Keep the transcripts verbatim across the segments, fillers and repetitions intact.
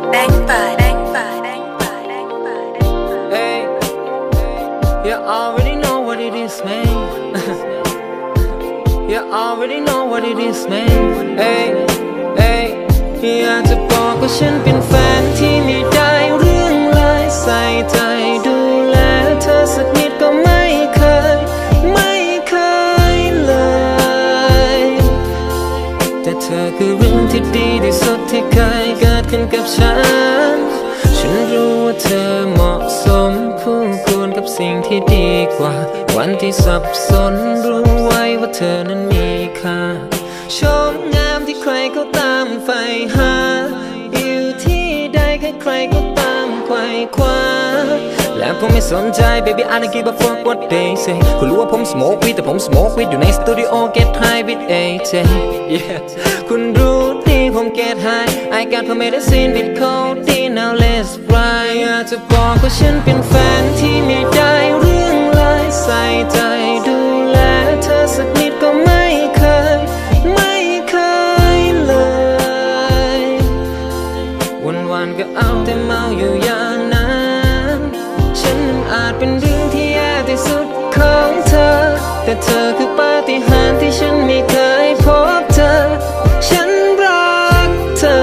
Hey, you already know what it is, man. You already know what it is, man. Hey, hey อยากจะบอกว่าฉันเป็นแฟนที่ไม่ได้เรื่องเลยใส่ใจดูแลเธอสักนิดก็ไม่เคยไม่เคยเลยแต่เธอคือเรื่องที่ดีที่สุดที่เคยเกิดขึ้นกับฉันฉันรู้ว่าเธอเหมาะสมคู่ควรกับสิ่งที่ดีกว่าวันที่สับสนรู้ไว้ว่าเธอนั้นมีค่าชมงามที่ใครก็ตามใฝ่หาอยู่ที่ใดใครๆก็ตามไขว่คว้าและผมไม่สนใจ baby I don't give a fuck what they say คุณรู้ว่าผม smoke weed แต่ผม smoke weed อยู่ใน studio get high with เอ เจ yeah คุณรู้ดีผม get high I got my medicine with codeine now let's ride อยากจะบอกว่าฉันเป็นแฟนที่ไม่ได้เรื่องเลยใส่ใจดูแลเธอสักนิดก็ไม่เคยไม่เคยเลยวันๆก็เอาแต่เมาอยู่อย่างนั้นฉันอาจเป็นเรื่องที่แย่ที่สุดของเธอแต่เธอคือปาฏิหาริย์ที่ฉันไม่เคยพบเธอฉันรักเธอ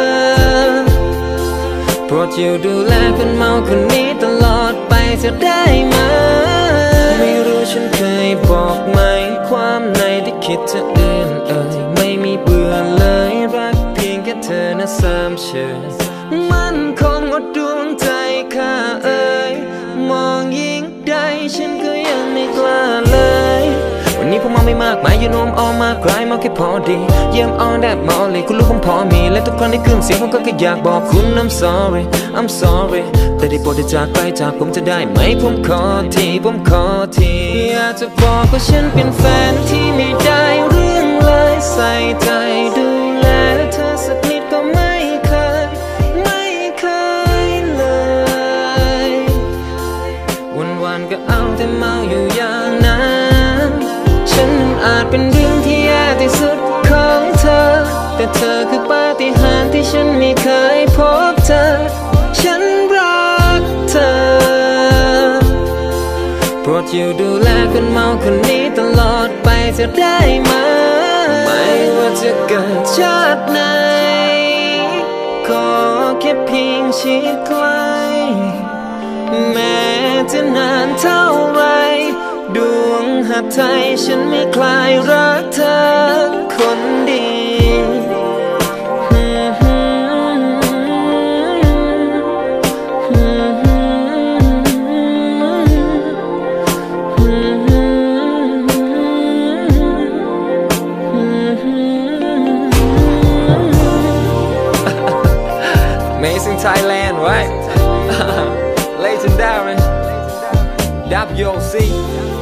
โปรดอยู่ดูแลคนเมาคนนี้ตลอดไปจะได้ไหมไม่รู้ฉันเคยบอกไหมความในที่คิดจะเอื่นเอ่ยไม่มีเบื่อเลยรักเพียงแค่เธอนะสามเชยมันคงหมดดวงใจข้าเอ่ยมองยิ่งใดฉันก็ยังไม่กล้าเลยวันนี้ผมมองไม่มากมายยืนโน้มออกมากลายมาแค่พอดีเยี่ยมออนแดดมอเลยคุณรู้ผมพอมีและทุกครั้งที่ขึ้นเสียงผมก็แค่อยากบอกคุณ I'm sorry I'm sorry แต่ได้โปรดได้จากไปจากผมจะได้ไหมผมขอทีผมขอทีอยากจะบอกว่าฉันเป็นแฟนที่ไม่ได้เรื่องเลยใส่ใจดูแลเธอสักนิดก็ไม่เคยไม่เคยเลยวันๆก็เอาแต่เมาอยู่อย่างนั้นฉันอาจเป็นเรื่องที่แย่ที่สุดของเธอแต่เธอคือปาฏิหาริย์ที่ฉันไม่เคยพบเธอฉันรักเธอโปรดอยู่ดูแลคนเมาคนนี้ตลอดไปจะได้ไหมไม่ว่าจะเกิดชาติไหนขอแค่เพียงชิดใกล้แม้จะนานเท่าไรดวงหัตถ์ไทยฉันไม่คลายรักเธอคนดี Amazing Thailand, right? Legendary W O C